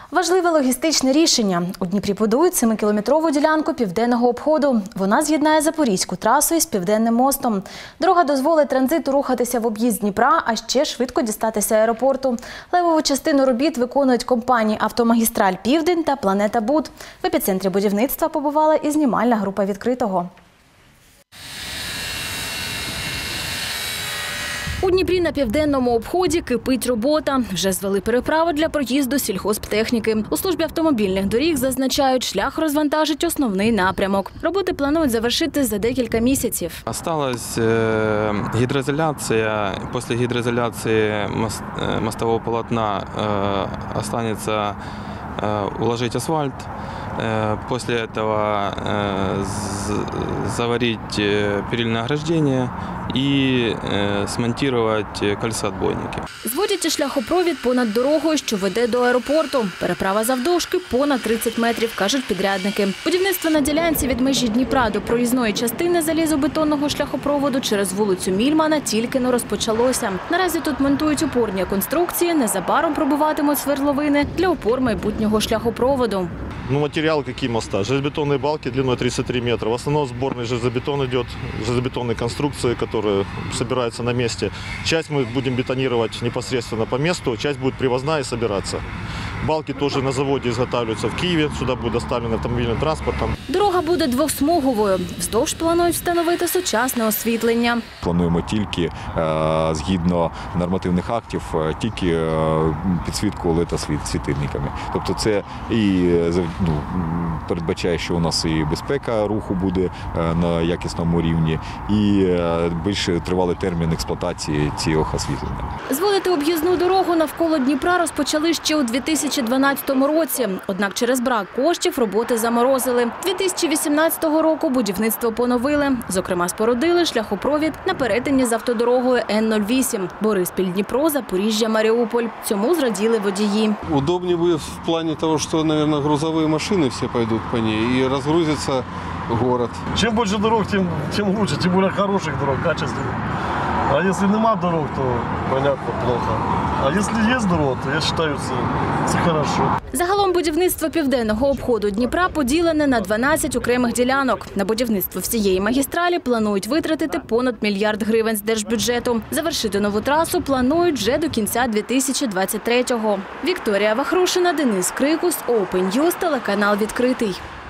Важливе логістичне рішення. У Дніпрі будують 7-кілометрову ділянку південного обходу. Вона з'єднає Запорізьку трасу із Південним мостом. Дорога дозволить транзиту рухатися в об'їзд Дніпра, а ще швидко дістатися аеропорту. Левову частину робіт виконують компанії «Автомагістраль Південь» та «Планета Буд». В епіцентрі будівництва побувала і знімальна група «Відкритого». У Дніпрі на південному обході кипить робота. Вже звели переправу для проїзду сільгосптехніки. У службі автомобільних доріг зазначають, шлях розвантажить основний напрямок. Роботи планують завершити за декілька місяців. Осталась гидроизоляция. После гидроизоляции мостового полотна останется уложить асфальт. После этого заварить перильное ограждение і смонтувати кольцеотбойники. Зводять і шляхопровід понад дорогою, що веде до аеропорту. Переправа завдовжки понад 30 метрів, кажуть підрядники. Будівництво на ділянці від межі Дніпра до проїзної частини залізобетонного шляхопроводу через вулицю Мільмана тільки-но розпочалося. Наразі тут монтують опорні конструкції, незабаром пробиватимуть свердловини для опор майбутнього шляхопроводу. Материал какие моста? Железобетонные балки длиной 33 метра. В основном сборный железобетон идет, железобетонные конструкции, которые собираются на месте. Часть мы будем бетонировать непосредственно по месту, часть будет привозная и собираться. Балки тоже на заводе изготавливаются в Киеве, сюда будет доставлено автомобильным транспортом. Дорога буде двохсмуговою. Вздовж планують встановити сучасне освітлення. Плануємо тільки, згідно нормативних актів, тільки підсвітку LED-світильниками. Тобто це і передбачає, що у нас і безпека руху буде на якісному рівні, і більш тривалий термін експлуатації цього освітлення. Зводити об'їзну дорогу навколо Дніпра розпочали ще у 2012 році. Однак через брак коштів роботи заморозили. 2018 року будівництво поновили. Зокрема, спорудили шляхопровід на перетині з автодорогою Н-08 Бориспіль-Дніпро, Запоріжжя-Маріуполь. Цьому зраділи водії. Удобнее будет в плане того, что, наверное, грузовые машины все пойдут по ней и разгрузится город. Чем больше дорог, тем лучше, тем более хороших дорог, качественных. А если нема дорог, то, понятно, плохо. А если есть дорога, то я считаю, це хорошо. Загалом будівництво південного обходу Дніпра поділене на 12 окремих ділянок. На будівництво всієї магістралі планують витратити понад $1 мільярд з держбюджету. Завершити нову трасу планують вже до кінця 2023-го. Вікторія Вахрушина, Денис Крикус, Open News, телеканал «Відкритий».